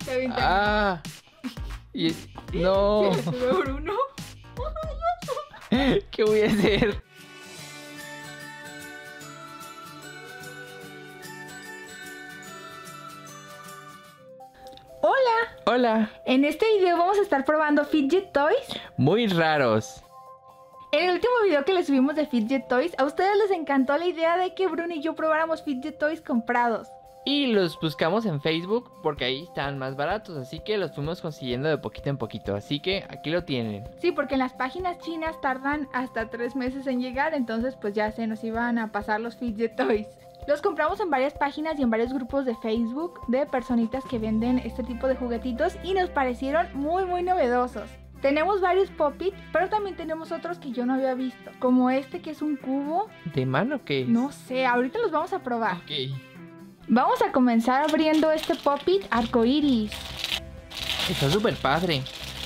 Te aventaron. Ah. Y... No. Se le subió Bruno. ¿Qué voy a hacer? Hola. Hola. En este video vamos a estar probando Fidget Toys. Muy raros. En el último video que les subimos de Fidget Toys, a ustedes les encantó la idea de que Bruno y yo probáramos Fidget Toys comprados. Y los buscamos en Facebook porque ahí están más baratos, así que los fuimos consiguiendo de poquito en poquito. Así que aquí lo tienen. Sí, porque en las páginas chinas tardan hasta 3 meses en llegar, entonces pues ya se nos iban a pasar los Fidget Toys. Los compramos en varias páginas y en varios grupos de Facebook de personitas que venden este tipo de juguetitos y nos parecieron muy novedosos. Tenemos varios Pop-It, pero también tenemos otros que yo no había visto, como este que es un cubo. ¿De mano qué es? No sé, ahorita los vamos a probar. Ok. Vamos a comenzar abriendo este Pop-It arcoiris. Está súper padre.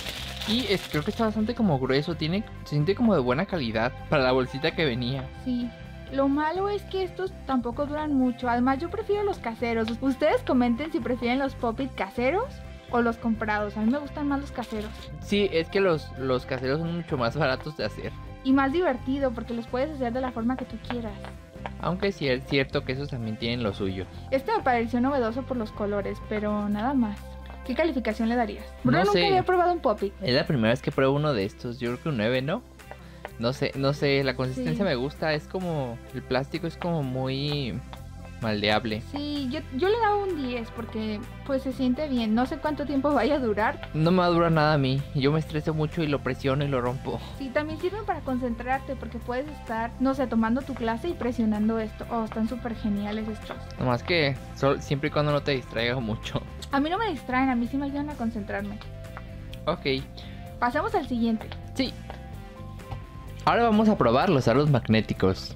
Y creo que está bastante como grueso. Se siente como de buena calidad para la bolsita que venía. Sí. Lo malo es que estos tampoco duran mucho. Además yo prefiero los caseros. Ustedes comenten si prefieren los Pop-It caseros o los comprados. A mí me gustan más los caseros. Sí, es que los caseros son mucho más baratos de hacer. Y más divertido porque los puedes hacer de la forma que tú quieras. Aunque sí es cierto que esos también tienen lo suyo. Este me pareció novedoso por los colores, pero nada más. ¿Qué calificación le darías? Bruno No nunca sé. había probado un Pop-It. Es la primera vez que pruebo uno de estos. Yo creo que un 9, ¿no? No sé, la consistencia Sí. me gusta. Es como, el plástico es como muy maldeable. Sí, yo le daba un 10 porque pues se siente bien. No sé cuánto tiempo vaya a durar. No me dura nada a mí. Yo me estreso mucho y lo presiono y lo rompo. Sí, también sirven para concentrarte porque puedes estar, no sé, tomando tu clase y presionando esto. Oh, están súper geniales estos. Nomás que siempre y cuando no te distraiga mucho. A mí no me distraen, a mí sí me ayudan a concentrarme. Ok. Pasemos al siguiente. Sí. Ahora vamos a probar los aros magnéticos.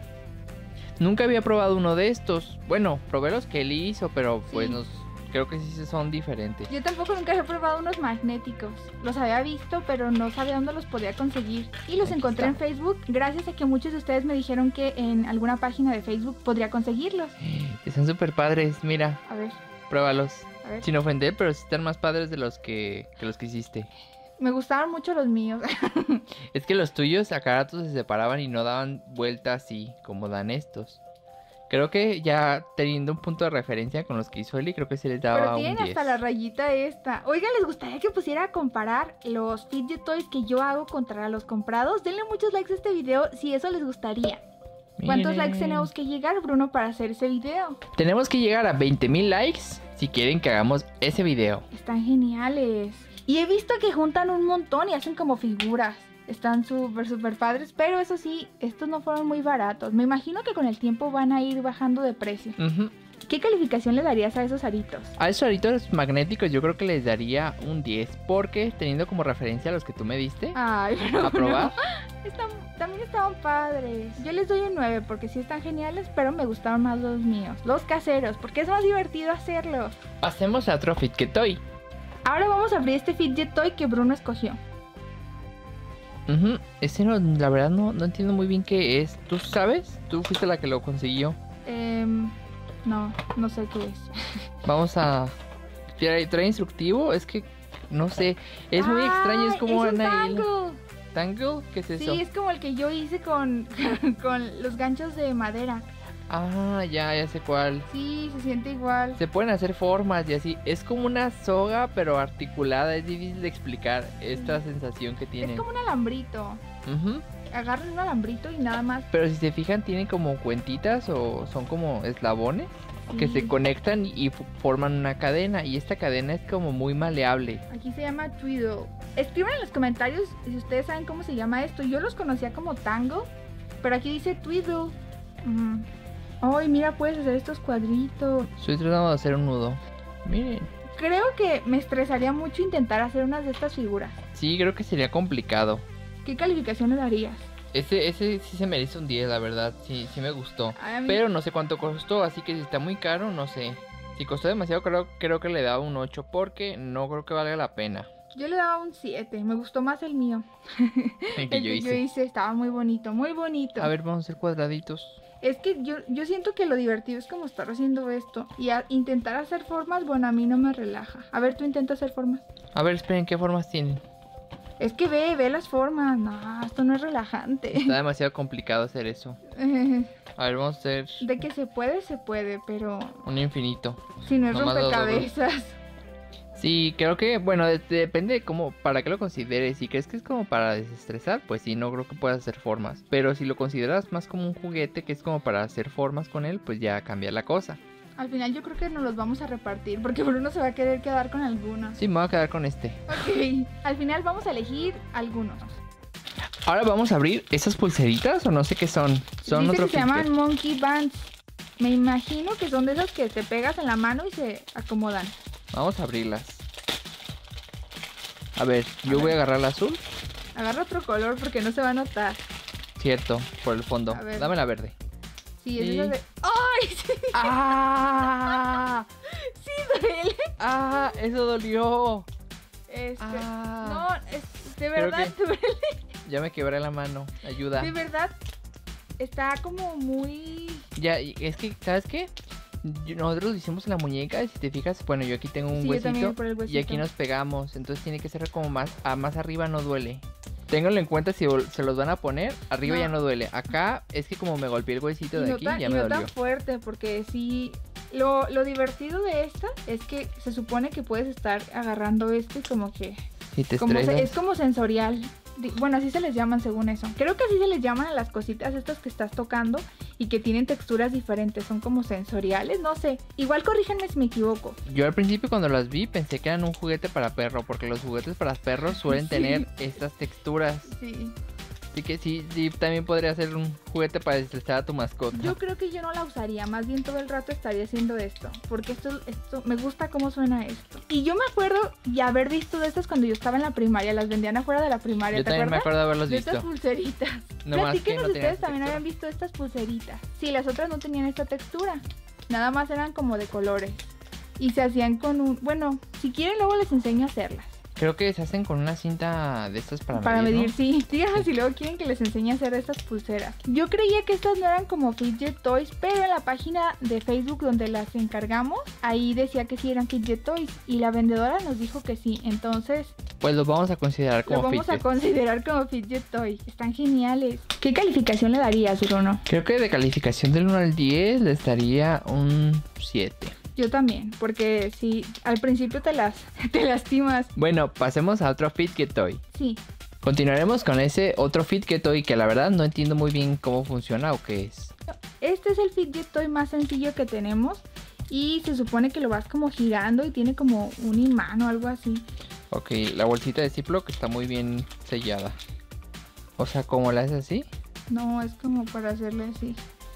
Nunca había probado uno de estos. Bueno, probé los que él hizo, pero pues Sí. creo que sí son diferentes. Yo tampoco nunca había probado unos magnéticos. Los había visto, pero no sabía dónde los podía conseguir. Y los Aquí encontré está. en Facebook gracias a que muchos de ustedes me dijeron que en alguna página de Facebook podría conseguirlos. Están súper padres, mira, A ver, pruébalos. a ver. Sin ofender, pero sí están más padres de los que los que hiciste. Me gustaron mucho los míos. Es que los tuyos a cada rato se separaban y no daban vuelta así como dan estos. Creo que ya teniendo un punto de referencia con los que hizo Eli, creo que se les Pero daba un tienen 10. hasta la rayita esta. Oigan, ¿les gustaría que pusiera a comparar los Fidget Toys que yo hago contra los comprados? Denle muchos likes a este video si eso les gustaría. ¿Cuántos Miren. likes tenemos que llegar, Bruno, para hacer ese video? Tenemos que llegar a 20,000 likes si quieren que hagamos ese video. Están geniales. Y he visto que juntan un montón y hacen como figuras. Están súper padres, pero eso sí, estos no fueron muy baratos. Me imagino que con el tiempo van a ir bajando de precio. Ujú. ¿Qué calificación le darías a esos aritos? A esos aritos magnéticos yo creo que les daría un 10. Porque teniendo como referencia a los que tú me diste Ay, pero a probar. también estaban padres. Yo les doy un 9 porque sí están geniales, pero me gustaron más los míos. Los caseros, porque es más divertido hacerlos. Pasemos a otro Fidget Toy. Ahora vamos a abrir este Fidget Toy que Bruno escogió. Ese no, la verdad no entiendo muy bien qué es. ¿Tú sabes? Tú fuiste la que lo consiguió. No sé qué es. Vamos a... ¿Trae instructivo? Es que... No sé. Es muy extraño. Es como es un una... tango. ¿Tangle? ¿Qué es eso? Sí, es como el que yo hice con los ganchos de madera. Ah, ya sé cuál. Sí, se siente igual. Se pueden hacer formas y así. Es como una soga, pero articulada. Es difícil de explicar esta sensación que tiene. Es como un alambrito. Ujú. Agarran un alambrito y nada más. Pero si se fijan, tienen como cuentitas o son como eslabones que Sí. se conectan y forman una cadena. Y esta cadena es como muy maleable. Aquí se llama Twiddle. Escriban en los comentarios si ustedes saben cómo se llama esto. Yo los conocía como tango, pero aquí dice Twiddle. Ay, mira, puedes hacer estos cuadritos. Estoy tratando de hacer un nudo. Miren. Creo que me estresaría mucho intentar hacer unas de estas figuras. Sí, creo que sería complicado. ¿Qué calificación le darías? Ese sí se merece un 10, la verdad. Sí me gustó. Ay, a mí- Pero no sé cuánto costó, así que si está muy caro, no sé. Si costó demasiado, creo que le daba un 8 porque no creo que valga la pena. Yo le daba un 7, me gustó más el mío. El que yo hice. Estaba muy bonito, muy bonito. A ver, vamos a hacer cuadraditos. Es que yo siento que lo divertido es como estar haciendo esto. Y intentar hacer formas, bueno, a mí no me relaja. A ver, tú intenta hacer formas. A ver, esperen, ¿qué formas tienen? Es que ve las formas. No, esto no es relajante. Está demasiado complicado hacer eso. A ver, vamos a hacer De que se puede, pero un infinito. si no es Nomás lo rompecabezas. Sí, creo que, bueno, depende de cómo, para qué lo consideres. Si crees que es como para desestresar, pues sí, no creo que puedas hacer formas. Pero si lo consideras más como un juguete que es como para hacer formas con él, pues ya cambia la cosa. Al final yo creo que nos los vamos a repartir porque Bruno se va a querer quedar con algunos. Sí, me voy a quedar con este. Ok, al final vamos a elegir algunos. Ahora vamos a abrir esas pulseritas o no sé qué son. Son Dice otro que se llaman Fitbit. Monkey Bands. Me imagino que son de esas que te pegas en la mano y se acomodan. Vamos a abrirlas. A ver, yo voy a agarrar la azul. Agarra otro color porque no se va a notar. Cierto, por el fondo. A ver. Dame la verde. Sí, es Sí. esas de... ¡Ay! Sí, ¡Ah! sí duele. ¡Ah! Eso dolió. No, de Creo verdad que- duele. Ya me quebré la mano. Ayuda. De verdad está como muy... Ya, y es que, ¿sabes qué? Nosotros lo hicimos en la muñeca y si te fijas, bueno, yo aquí tengo un Sí, yo también huesito por el y huesito. aquí nos pegamos, entonces tiene que ser como más arriba no duele. Ténganlo en cuenta si se los van a poner, arriba No. ya no duele. Acá es que como me golpeé el huesito Y de no aquí, tan, ya y me no dolió. tan fuerte, porque sí... Lo divertido de esta es que se supone que puedes estar agarrando esto y como que... Si te Como estresas. es como sensorial. Bueno, así se les llaman según eso. Creo que así se les llaman a las cositas estas que estás tocando y que tienen texturas diferentes. Son como sensoriales, no sé. Igual corríjanme si me equivoco. Yo al principio cuando las vi pensé que eran un juguete para perro, porque los juguetes para perros suelen Sí. tener estas texturas. Sí. Así que sí, también podría ser un juguete para desestresar a tu mascota. Yo creo que yo no la usaría. Más bien todo el rato estaría haciendo esto. Porque esto me gusta cómo suena esto. Y yo me acuerdo de haber visto de estas cuando yo estaba en la primaria. Las vendían afuera de la primaria. Yo ¿Te también me acuerdas? acuerdo de haberlos De estas visto. pulseritas. No más que Platíquenos no si tenían ustedes también textura. habían visto estas pulseritas. Sí, las otras no tenían esta textura. Nada más eran como de colores. Y se hacían con un... Bueno, si quieren luego les enseño a hacerlas. Creo que se hacen con una cinta de estas para Para medir, ¿no? sí. Díganme si luego quieren que les enseñe a hacer estas pulseras. Yo creía que estas no eran como Fidget Toys, pero en la página de Facebook donde las encargamos, ahí decía que sí eran Fidget Toys. Y la vendedora nos dijo que sí. Entonces, Pues los vamos a considerar lo como vamos a Fidget. considerar como Fidget Toy. Están geniales. ¿Qué calificación le darías, Bruno? Creo que de calificación del 1 al 10 les daría un 7. Yo también, porque sí, al principio te lastimas. Bueno, pasemos a otro Fidget Toy. Sí, Continuaremos con ese otro Fidget Toy que la verdad no entiendo muy bien cómo funciona o qué es. este es el Fidget Toy más sencillo que tenemos. Y se supone que lo vas como girando y tiene como un imán o algo así. Ok, la bolsita de Ziploc está muy bien sellada. O sea, ¿cómo la haces así? No, es como para hacerle así.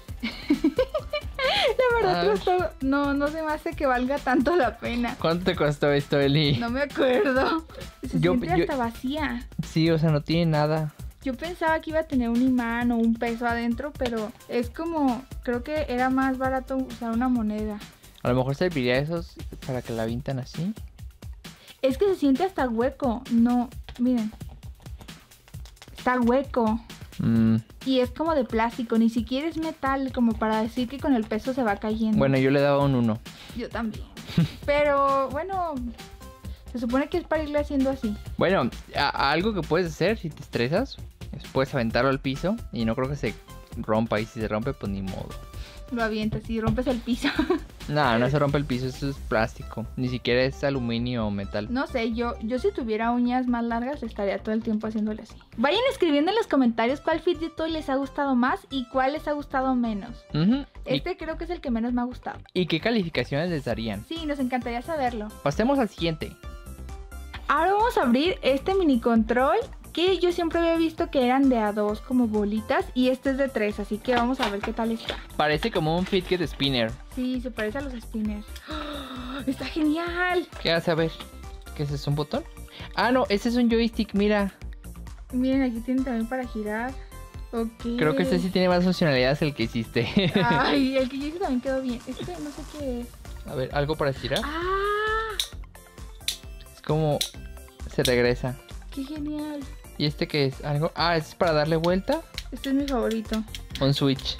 La verdad Ah. costó, no se me hace que valga tanto la pena. ¿Cuánto te costó esto, Eli? No me acuerdo. Se Yo- siente yo- hasta vacía. Sí, o sea, no tiene nada. Yo pensaba que iba a tener un imán o un peso adentro, pero es como, creo que era más barato usar una moneda. A lo mejor serviría esos para que la avientan así. Es que se siente hasta hueco. No, miren. Está hueco. Y es como de plástico, ni siquiera es metal, como para decir que con el peso se va cayendo. Bueno, yo le daba un 1. Yo también. Pero bueno, se supone que es para irle haciendo así. Bueno, algo que puedes hacer si te estresas es puedes aventarlo al piso y no creo que se rompa. Y si se rompe, pues ni modo. Lo avientas y rompes el piso. No se rompe el piso, eso es plástico. Ni siquiera es aluminio o metal. No sé, yo si tuviera uñas más largas estaría todo el tiempo haciéndole así. Vayan escribiendo en los comentarios cuál Fidget Toy les ha gustado más y cuál les ha gustado menos. Ujú. Este creo que es el que menos me ha gustado. ¿Y qué calificaciones les darían? Sí, nos encantaría saberlo. Pasemos al siguiente. Ahora vamos a abrir este mini control que yo siempre había visto que eran de a 2 como bolitas y este es de 3, así que vamos a ver qué tal está. Parece como un Fidget Spinner. Sí, se parece a los spinners. ¡Oh! ¡Está genial! ¿Qué hace? A ver. ¿Qué es eso? ¿Un botón? Ah, no, ese es un joystick, mira. Miren, aquí tienen también para girar. Ok. Creo que este sí tiene más funcionalidades que el que hiciste. Ay, el que yo hice también quedó bien. Este no sé qué es. A ver, ¿algo para estirar? ¡Ah! Es como... se regresa. ¡Qué genial! ¿Y este qué es? ¿Algo? Ah, ¿es para darle vuelta? Este es mi favorito. Un switch.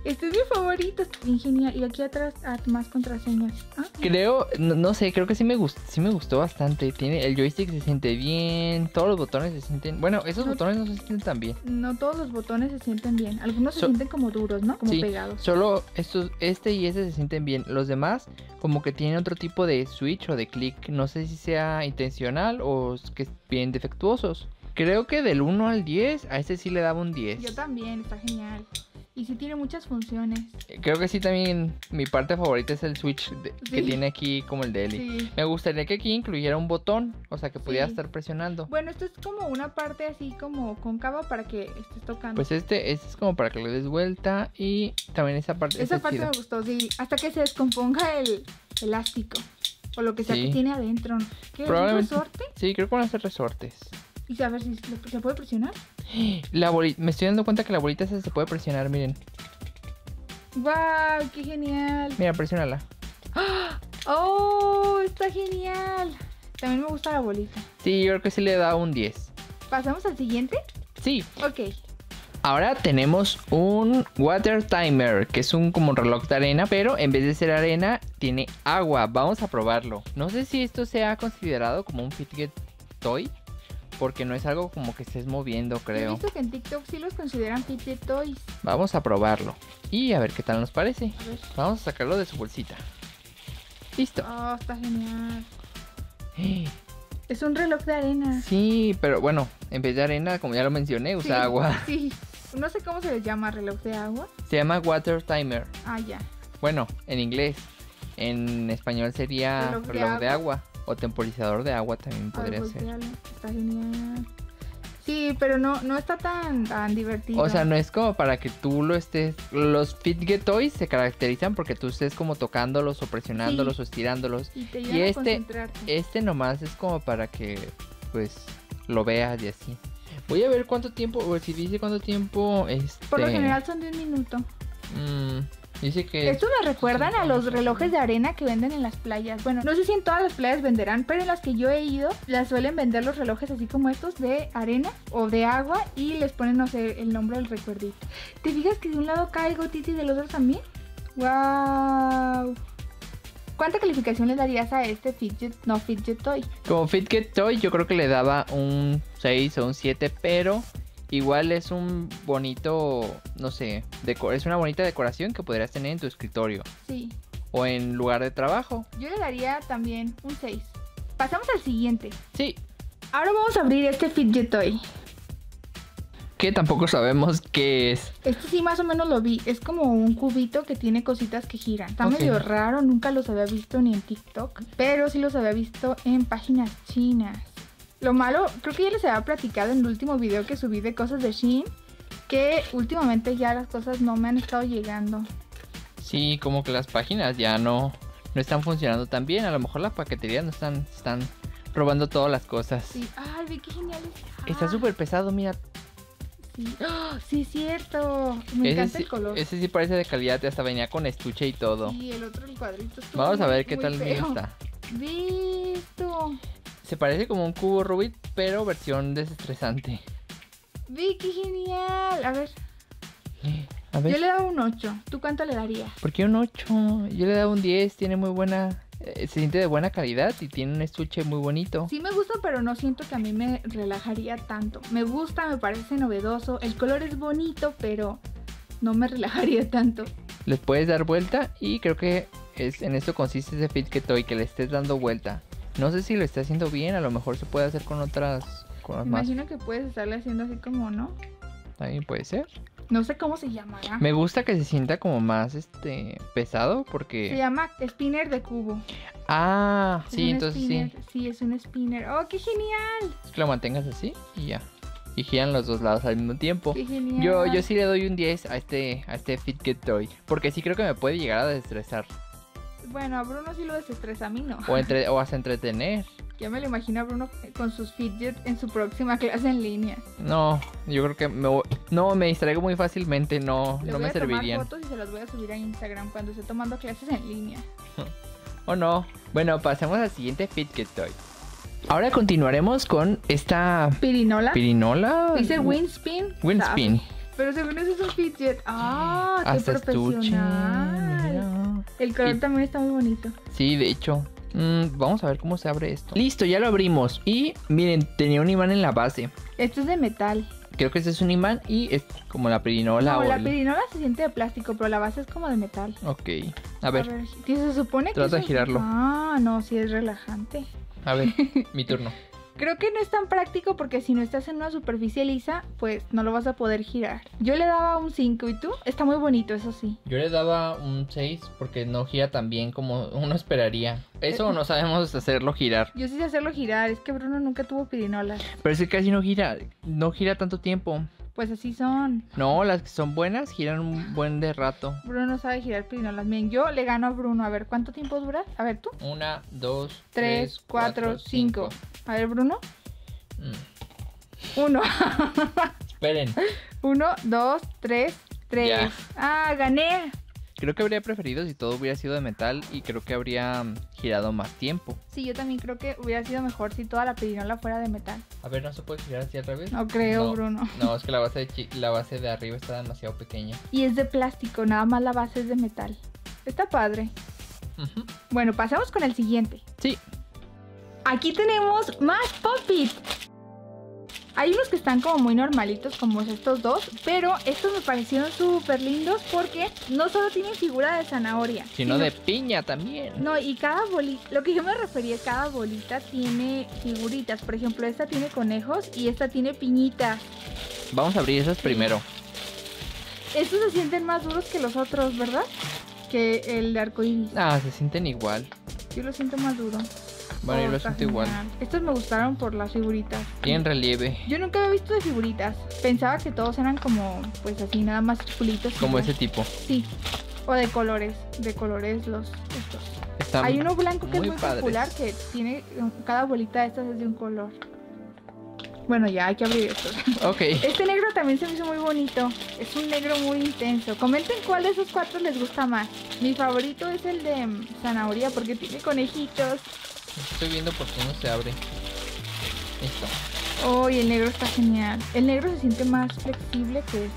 Este es mi favorito, está bien genial. Y aquí atrás más contraseñas. Creo, no sé, creo que sí me gustó bastante. El joystick se siente bien, todos los botones se sienten... Bueno, esos botones no se sienten tan bien. No todos los botones se sienten bien. Algunos se sienten como duros, ¿no? Como pegados. Solo este y ese se sienten bien. Los demás como que tienen otro tipo de switch o de clic. No sé si sea intencional o que bien defectuosos. Creo que del 1 al 10, a este sí le daba un 10. Yo también, está genial. Y sí tiene muchas funciones. Creo que sí también mi parte favorita es el switch que tiene aquí como el de Ellie. Sí. Me gustaría que aquí incluyera un botón, o sea que pudiera estar presionando. Bueno, esto es como una parte así como cóncava para que estés tocando. Pues este es como para que le des vuelta y también esa parte. Esa parte me gustó, sí. Hasta que se descomponga el elástico o lo que sea que tiene adentro. ¿Qué? Probablemente. ¿Un resorte? Sí, creo que van a ser resortes. Y a ver si se puede presionar. Me estoy dando cuenta que la bolita esa se puede presionar, miren. ¡Wow! ¡Qué genial! Mira, presiónala. ¡Oh! ¡Está genial! También me gusta la bolita. Sí, yo creo que sí le da un 10. ¿Pasamos al siguiente? Sí. Ok. Ahora tenemos un water timer, que es un como reloj de arena, pero en vez de ser arena, tiene agua. Vamos a probarlo. No sé si esto sea considerado como un Fidget Toy, porque no es algo como que estés moviendo, creo. He visto que en TikTok sí los consideran Fidget Toys. Vamos a probarlo y a ver qué tal nos parece. A ver. Vamos a sacarlo de su bolsita. Listo. Oh, está genial. Es un reloj de arena. Sí, pero bueno, en vez de arena, como ya lo mencioné, usa agua. Sí. No sé cómo se les llama, reloj de agua. Se llama water timer. Ah, ya. Bueno, en inglés. En español sería reloj de agua. O temporizador de agua también podría ser. Está genial. Sí, pero no está tan divertido. O sea, no es como para que tú lo estés... Los Fidget Toys se caracterizan porque tú estés como tocándolos o presionándolos o estirándolos. Y te ayudan a concentrarte. Este nomás es como para que pues lo veas y así. Voy a ver cuánto tiempo, o si dice cuánto tiempo Por lo general son de 1 minuto. Dice que... Estos me recuerdan a los relojes de arena que venden en las playas. Bueno, no sé si en todas las playas venderán, pero en las que yo he ido, las suelen vender los relojes así como estos de arena o de agua y les ponen, no sé, el nombre del recuerdito. ¿Te fijas que de un lado cae gotita y del otro también? ¡Wow! ¿Cuánta calificación le darías a este Fidget Toy? Como Fidget Toy yo creo que le daba un 6 o un 7, pero... Igual es un bonito, no sé, es una bonita decoración que podrías tener en tu escritorio. Sí. O en lugar de trabajo. Yo le daría también un 6. Pasamos al siguiente. Sí. Ahora vamos a abrir este Fidget Toy. Que tampoco sabemos qué es. Este sí más o menos lo vi. Es como un cubito que tiene cositas que giran. Está medio raro, nunca los había visto ni en TikTok. Pero sí los había visto en páginas chinas. Lo malo, creo que ya les había platicado en el último video que subí de cosas de Shein, que últimamente ya las cosas no me han estado llegando. Sí, como que las páginas ya no están funcionando tan bien. A lo mejor las paqueterías no están robando todas las cosas. Sí, ay, ve qué genial está súper pesado, mira. Sí, ¡oh, sí es cierto! Me encanta el color. Ese sí parece de calidad, hasta venía con estuche y todo. Sí, el otro, el cuadrito. Vamos a ver qué tal feo. está. Visto. Se parece como un cubo Rubik, pero versión desestresante. ¡Vi, qué genial! A ver. Yo le daba un 8. ¿Tú cuánto le darías? ¿Por qué un 8? Yo le daba un 10. Tiene muy buena... se siente de buena calidad y tiene un estuche muy bonito. Sí me gusta, pero no siento que a mí me relajaría tanto. Me gusta, me parece novedoso. El color es bonito, pero no me relajaría tanto. Les puedes dar vuelta y creo que en esto consiste ese Fidget Toy, que le estés dando vuelta. No sé si lo está haciendo bien, a lo mejor se puede hacer con otras... Me imagino que puedes estarle haciendo así como, ¿no? También puede ser. No sé cómo se llamará. Me gusta que se sienta como más pesado porque... Se llama spinner de cubo. Ah, sí, entonces spinner. sí. Sí, es un spinner. ¡Oh, qué genial! Es que lo mantengas así y ya. Y giran los dos lados al mismo tiempo. ¡Qué genial! Yo sí le doy un 10 a este Fidget Toy. Porque sí creo que me puede llegar a desestresar. Bueno, a Bruno sí lo desestresa, a mí no. O hasta entretener. Ya me lo imagino a Bruno con sus fidget en su próxima clase en línea. No, yo creo que me distraigo muy fácilmente, no me servirían. Le voy a tomar fotos y se las voy a subir a Instagram cuando esté tomando clases en línea. ¿O no? Bueno, pasemos al siguiente Fidget Toy. Ahora continuaremos con esta... ¿Pirinola? ¿Pirinola? Dice Windspin. Windspin. Pero según eso es un fidget. ¡Ah! ¡Qué Hasta estuche, profesional! mira. El color también está muy bonito. Sí, de hecho. Vamos a ver cómo se abre esto. Listo, ya lo abrimos. Y miren, tenía un imán en la base. Esto es de metal. Creo que este es un imán y es como la pirinola. No, o la el- pirinola se siente de plástico, pero la base es como de metal. Ok. A ver, ¿qué se supone que trata de eso- girarlo. Ah, no, sí es relajante. a ver, mi turno. Creo que no es tan práctico porque si no estás en una superficie lisa, pues no lo vas a poder girar. Yo le daba un 5, ¿y tú? Está muy bonito, eso sí. Yo le daba un 6 porque no gira tan bien como uno esperaría. Eso no sabemos hacerlo girar. Yo sí sé hacerlo girar, es que Bruno nunca tuvo pirinolas. Pero es que casi no gira tanto tiempo. Pues así son. No, las que son buenas giran un buen de rato. Bruno no sabe girar pirinolas. Bien, yo le gano a Bruno. A ver, ¿cuánto tiempo dura? A ver, tú. 1, 2, 3, 4, 5. A ver, Bruno. Mm. 1. Esperen. 1, 2, 3, 3. Ya. Ah, gané. Creo que habría preferido si todo hubiera sido de metal y creo que habría girado más tiempo. Sí, yo también creo que hubiera sido mejor si toda la pirinola fuera de metal. A ver, ¿no se puede girar así al revés? No creo, No, Bruno. No, es que la base de arriba está demasiado pequeña. Y es de plástico, nada más la base es de metal. Está padre. Ujú. Bueno, pasamos con el siguiente. Sí. Aquí tenemos más Pop-It. Hay unos que están como muy normalitos, como estos dos, pero estos me parecieron súper lindos porque no solo tienen figura de zanahoria, Sino de piña también. No, y cada bolita, lo que yo me refería, cada bolita tiene figuritas. Por ejemplo, esta tiene conejos y esta tiene piñitas. Vamos a abrir esas primero. Estos se sienten más duros que los otros, ¿verdad? Que el de arcoíris. Ah, se sienten igual. Yo lo siento más duro. Bueno, yo lo está siento igual. genial. Estos me gustaron por las figuritas. Tienen relieve. Yo nunca había visto de figuritas. Pensaba que todos eran como, pues así, nada más circulitos. Como igual. ese tipo. Sí. O de colores. De colores los estos. Están Hay uno blanco que es muy padres. popular que tiene cada bolita de estas es de un color. Bueno, ya hay que abrir estos. Ok. Este negro también se me hizo muy bonito. Es un negro muy intenso. Comenten cuál de esos 4 les gusta más. Mi favorito es el de zanahoria porque tiene conejitos. Estoy viendo por qué no se abre. Listo. Oh, y el negro está genial. El negro se siente más flexible que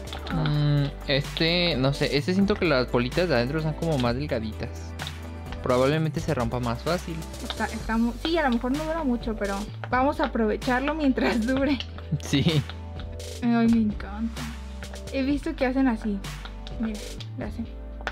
este. No sé, siento que las bolitas de adentro son como más delgaditas. Probablemente se rompa más fácil. Sí, a lo mejor no dura mucho, pero vamos a aprovecharlo mientras dure. Sí. Ay, me encanta. He visto que hacen así. Mira, lo hacen.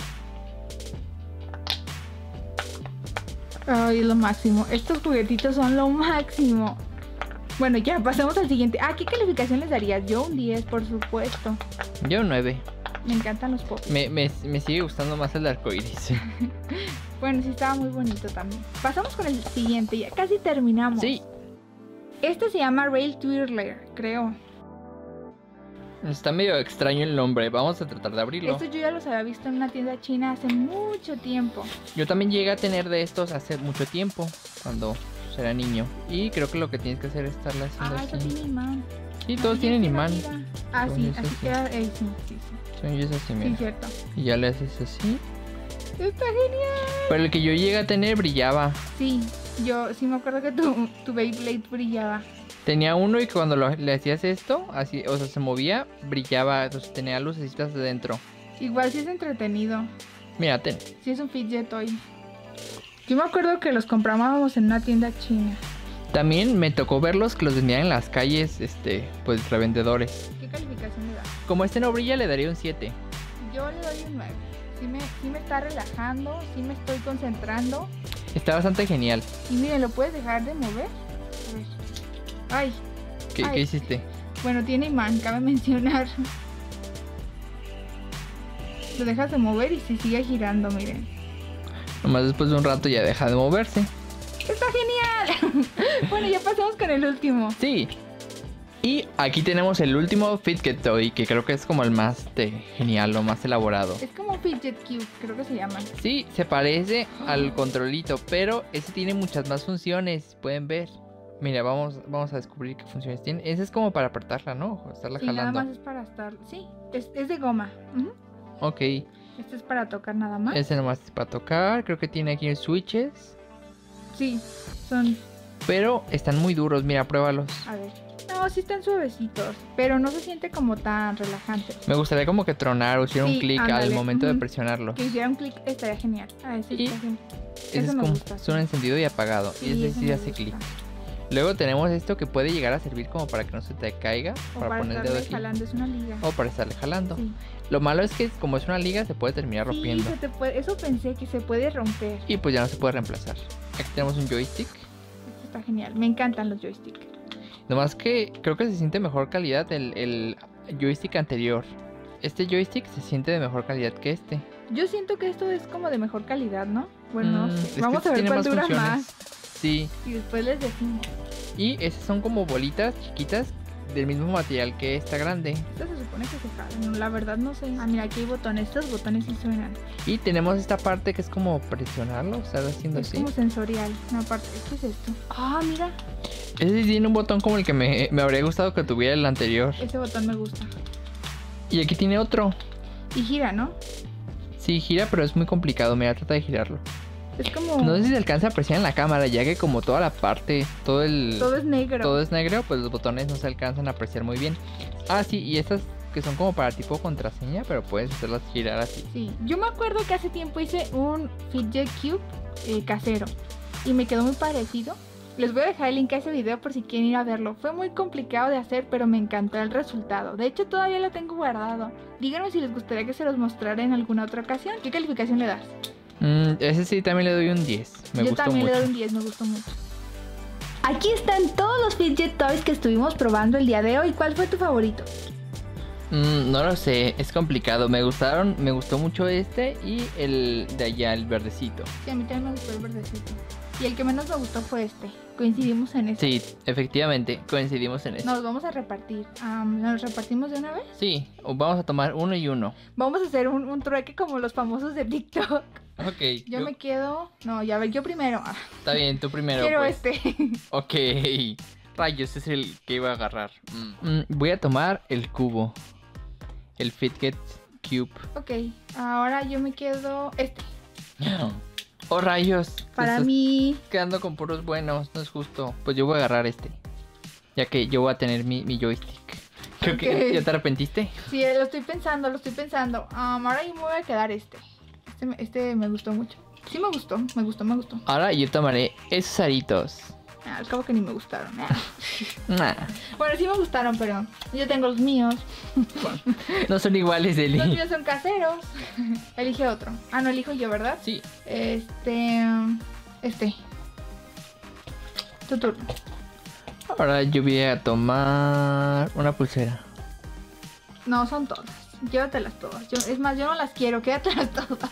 Ay, es lo máximo. Estos juguetitos son lo máximo. Bueno, ya, pasemos al siguiente. Ah, ¿qué calificación les darías? Yo un 10, por supuesto. Yo un 9. Me encantan los pop. Me sigue gustando más el de arcoiris. Bueno, sí estaba muy bonito también. Pasamos con el siguiente, ya casi terminamos. Sí. Este se llama Rail Twirler, creo. Está medio extraño el nombre. Vamos a tratar de abrirlo. Estos yo ya los había visto en una tienda china hace mucho tiempo. Yo también llegué a tener de estos hace mucho tiempo, cuando era niño. Y creo que lo que tienes que hacer es estarle haciendo Ah, eso así. tiene imán. Sí, todos tienen imán. Ah, Con sí, eso así sí. queda. Sí, sí, sí. Son yo así, Sí, mira. cierto. Y ya le haces así. Está genial. Pero el que yo llegué a tener brillaba. Sí, yo sí me acuerdo que tu Beyblade brillaba. Tenía uno y cuando le hacías esto, así, o sea, se movía, brillaba, entonces tenía lucecitas adentro. Igual sí es entretenido. Mira, ten. Sí es un fidget toy. Yo me acuerdo que los comprábamos en una tienda china. También me tocó verlos que los vendían en las calles, pues revendedores. ¿Qué calificación le das? Como este no brilla, le daría un 7. Yo le doy un 9. Sí me está relajando, sí me estoy concentrando. Está bastante genial. Y miren, ¿lo puedes dejar de mover? A ver. Ay, ¿Qué Ay. hiciste? bueno, tiene imán, cabe mencionar. Lo dejas de mover y se sigue girando, miren. Nomás después de un rato ya deja de moverse. ¡Está genial! Bueno, ya pasamos con el último. Sí. Y aquí tenemos el último Fidget Toy, que creo que es como el más genial, lo más elaborado. Es como Fidget Cube, creo que se llama. Sí, se parece al controlito, pero ese tiene muchas más funciones, pueden ver. Mira, vamos a descubrir qué funciones tiene. Ese es como para apretarla, ¿no? O estarla Sí, nada jalando. más es para estar... Sí, es de goma. Ujú. Ok, Este es para tocar nada más. ese nomás es para tocar. Creo que tiene aquí switches. Sí, son... Pero están muy duros, mira, pruébalos. A ver. No, No, sí están suavecitos, pero no se siente como tan relajante. Me gustaría como que tronar o hiciera Sí, un clic al ándale. momento de Ujú. presionarlo. Que hiciera un clic estaría genial. Ah, ese Y está genial. Ese Eso es me como gusta. es un encendido y apagado. y ese eso sí me hace gusta. clic. Luego tenemos esto que puede llegar a servir como para que no se te caiga. O Para poner el dedo estarle aquí. jalando, es una liga. O para estarle jalando. Sí. Lo malo es que como es una liga se puede terminar rompiendo. Sí, se te puede, eso pensé que se puede romper. Y pues ya no se puede reemplazar. Aquí tenemos un joystick. Esto está genial. Me encantan los joysticks. Nomás que creo que se siente mejor calidad el joystick anterior. Este joystick se siente de mejor calidad que este. Yo siento que esto es como de mejor calidad, ¿no? Bueno, no Es sé. que Vamos este a ver tiene cuál más dura funciones. más. Sí. Y después les decimos. Y esas son como bolitas chiquitas del mismo material que esta grande. Esto se supone que se jalan. La verdad no sé. Ah, mira, aquí hay botones. Estos botones sí suenan. Y tenemos esta parte que es como presionarlo, estar haciendo Es así. como sensorial. No, aparte, ¿qué es esto? Ah, mira. Ese sí tiene un botón como el que me habría gustado que tuviera el anterior. Ese botón me gusta. Y aquí tiene otro. Y gira, ¿no? Sí, gira, pero es muy complicado. Mira, trata de girarlo. Es como... No sé si se alcanza a apreciar en la cámara, ya que como toda la parte, todo Todo es negro. todo es negro, pues los botones no se alcanzan a apreciar muy bien. Ah, sí, y estas que son como para tipo contraseña, pero puedes hacerlas girar así. Sí, yo me acuerdo que hace tiempo hice un Fidget Cube casero y me quedó muy parecido. Les voy a dejar el link a ese video por si quieren ir a verlo. Fue muy complicado de hacer, pero me encantó el resultado. De hecho, todavía lo tengo guardado. Díganme si les gustaría que se los mostrara en alguna otra ocasión. ¿Qué calificación le das? Ese sí también le doy un 10. Me Yo gustó también mucho. le doy un 10, me gustó mucho. Aquí están todos los Fidget Toys que estuvimos probando el día de hoy. ¿Cuál fue tu favorito? No lo sé, es complicado. Me gustó mucho este y el de allá, el verdecito. Sí, a mí también me gustó el verdecito. Y el que menos me gustó fue este. Coincidimos en este. Sí, efectivamente, coincidimos en eso. Nos vamos a repartir. ¿Nos repartimos de una vez? Sí, o vamos a tomar uno y uno. Vamos a hacer un trueque como los famosos de TikTok. Ok. Yo me quedo... No, ya ver, yo primero. Está bien, tú primero. Quiero pues. este. Ok. Rayos, es el que iba a agarrar. Voy a tomar el cubo. El Fidget Cube. Ok, ahora yo me quedo este. Oh, rayos. Para Estás mí... quedando con puros buenos, no es justo. Pues yo voy a agarrar este. Ya que yo voy a tener mi joystick. Creo que Ok. ya te arrepentiste. Sí, lo estoy pensando, lo estoy pensando. Ahora yo me voy a quedar este. Este me gustó mucho. Sí me gustó, me gustó. Ahora yo tomaré esos aritos. Al cabo que ni me gustaron. Nah, Bueno, sí me gustaron, pero yo tengo los míos. no son iguales, Los Eli. míos son caseros. Elige otro. Ah, no elijo yo, ¿verdad? Sí. Este. Tu turno. Ahora yo voy a tomar una pulsera. No, son todas. Llévatelas todas. Es más, yo no las quiero. Quédatelas todas.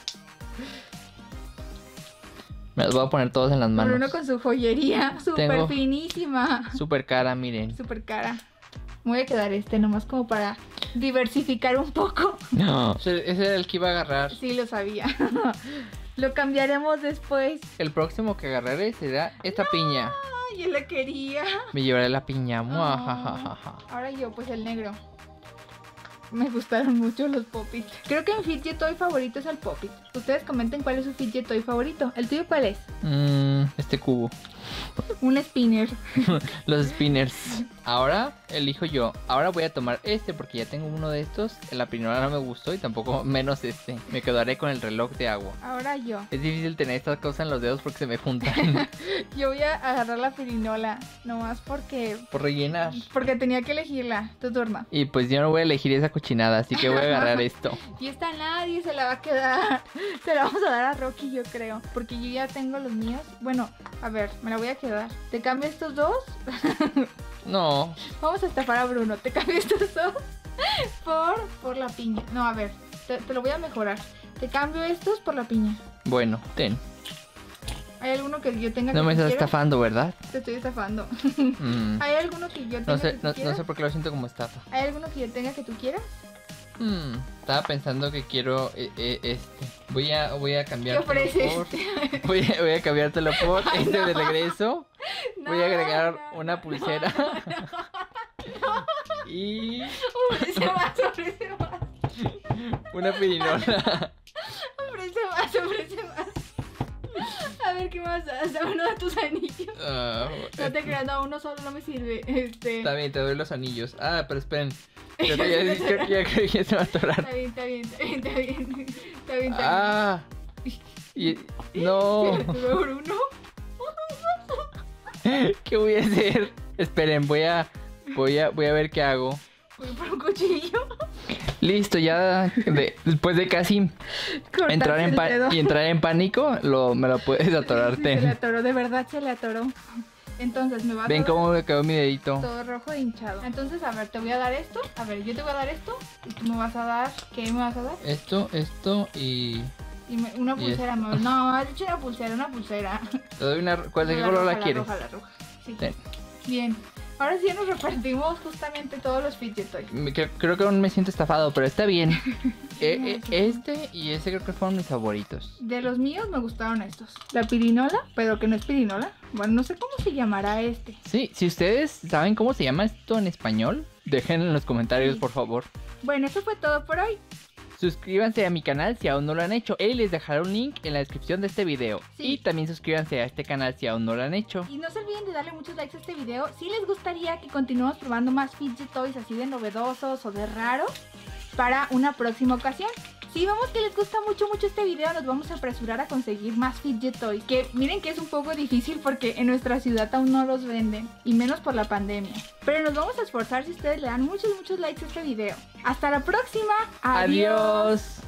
Me las voy a poner todas en las manos. Bruno con su joyería. Súper Tengo- finísima. Súper cara, miren. Súper cara. Me voy a quedar nomás como para diversificar un poco. No. Ese era el que iba a agarrar. Sí, lo sabía. Lo cambiaremos después. El próximo que agarraré será esta piña. Ay, yo la quería. Me llevaré la piña. Muajajajaja. Ahora yo, pues el negro. Me gustaron mucho los popis. Creo que mi Fidget Toy favorito es el popis. Ustedes comenten cuál es su Fidget Toy favorito. ¿El tuyo cuál es? Este cubo. Un spinner. Los spinners. Ahora elijo yo. Ahora voy a tomar este porque ya tengo uno de estos. La primera no me gustó y tampoco menos este. Me quedaré con el reloj de agua. Ahora yo. Es difícil tener estas cosas en los dedos porque se me juntan. Yo voy a agarrar la pirinola. Nomás porque Por rellenar. tenía que elegirla. Tu turno. Y pues yo no voy a elegir esa cochinada, así que voy a agarrar esto. Y esta nadie se la va a quedar. Se la vamos a dar a Rocky, yo creo. Porque yo ya tengo los míos. Bueno, a ver, me la voy a quedar. ¿Te cambio estos dos? No. Vamos a estafar a Bruno. ¿Te cambio estos dos? Por la piña. No, a ver, te lo voy a mejorar. Te cambio estos por la piña. Bueno, ten. ¿Hay alguno que yo tenga No que me tú estás quieras? estafando, ¿verdad? Te estoy estafando. Mm, ¿Hay alguno que yo tenga No sé, que tú no quieras? sé por qué lo siento como estafa. ¿Hay alguno que yo tenga que tú quieras? Estaba pensando que quiero este. Voy a cambiar. ¿Qué ofreces? Voy a cambiártelo por Ay, este de no. regreso. No, Voy a agregar no, una no, pulsera. no. Y Ofrece más, ofrece más. una pirinola. Ofrece más, ofrece más. A ver, ¿qué más? Hasta uno de tus anillos. No te creas, no, uno solo no me sirve. Está bien, te doy los anillos. Ah, pero esperen. Creo que ya se va a atorar. Está bien, está bien, está bien, está bien. Está bien, está bien. Ah. Y... No. Mejor uno. ¿Qué voy a hacer? Esperen, voy a ver qué hago. Voy por un cuchillo. Listo, ya después de casi entrar en pánico, me lo puedes atorarte. Se le atoró, de verdad se le atoró. Entonces me va a Ven cómo me quedó mi dedito. todo rojo e hinchado. Entonces, a ver, te voy a dar esto. A ver, yo te voy a dar esto. Y tú me vas a dar. ¿Qué me vas a dar? Esto y... Una pulsera. No, has dicho una pulsera. Te doy una... ¿Cuál de qué color la quieres? La roja. Sí. Ten. Bien. Ahora sí ya nos repartimos justamente todos los fidget toys. Creo que aún me siento estafado, pero está bien. Este y ese creo que fueron mis favoritos. De los míos me gustaron estos. La pirinola, pero que no es pirinola. Bueno, no sé cómo se llamará este. Sí, si ustedes saben cómo se llama esto en español, déjenlo en los comentarios, Sí. por favor. Bueno, eso fue todo por hoy. Suscríbanse a mi canal si aún no lo han hecho. Él les dejará un link en la descripción de este video. Sí. Y también suscríbanse a este canal si aún no lo han hecho. Y no se olviden de darle muchos likes a este video. Si les gustaría que continuemos probando más fidget toys así de novedosos o de raros para una próxima ocasión. Si vemos que les gusta mucho este video, nos vamos a apresurar a conseguir más fidget toys. Que miren que es un poco difícil porque en nuestra ciudad aún no los venden. Y menos por la pandemia. Pero nos vamos a esforzar si ustedes le dan muchos likes a este video. Hasta la próxima. Adiós. Adiós.